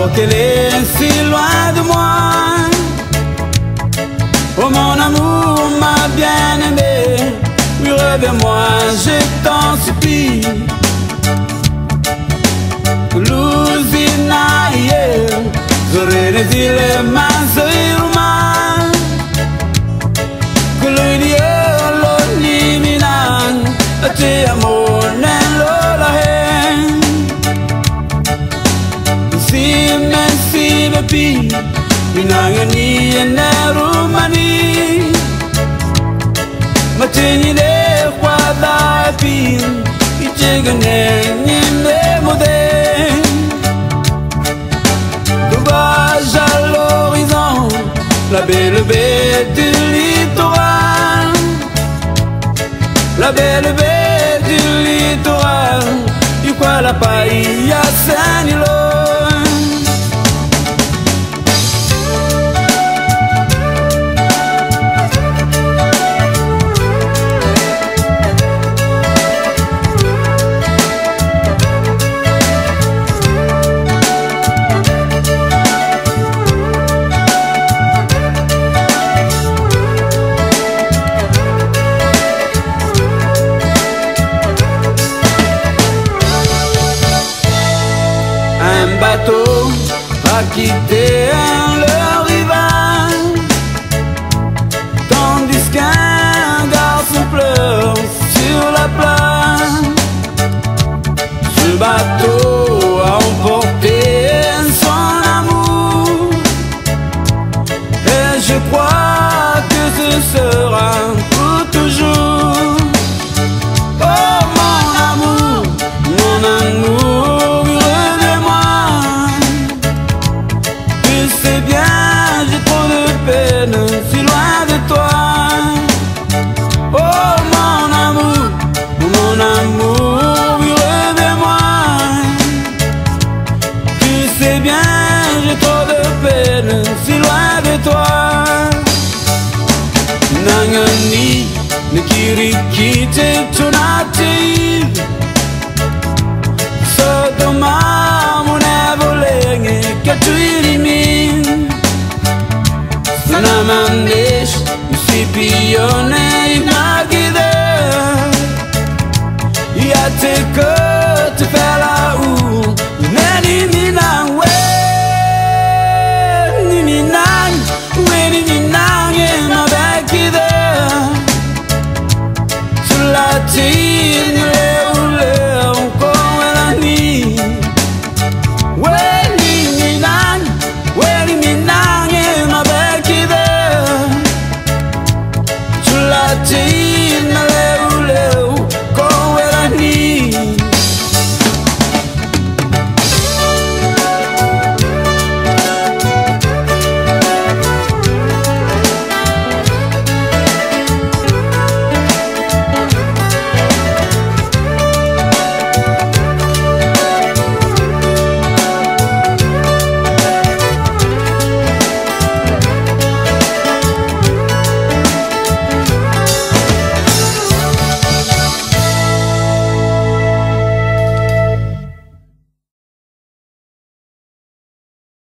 qu'elle est si loin de moi. Oh mon amour, ma bien-aimée, oui reviens-moi, je t'en supplie. Luzina, yeah, zorene zile maziruma, kulunia lo niminan, ate amor nelo la hen. Si me pi, minangani nerumani, matini de kwada pi, ichegane nyime mode. À l'horizon, la belle baie du littoral, la belle baie du littoral, du quoi la paille à Saint-Nilo. Un bateau a quitté le rivage, tandis qu'un garçon pleure sur la plage. Ce bateau a emporté son amour, et je crois que ce sera pour toujours. Oh mon amour, mon amour, si loin de toi. Oh mon amour, oui reviens-moi. Tu sais bien, j'ai trop de peine, si loin de toi. Nangani, ne kirikite tunative. Sodoma, mon evolenge, katuirimin. Namanesh, Sipione, Nagide, Yate que te fais la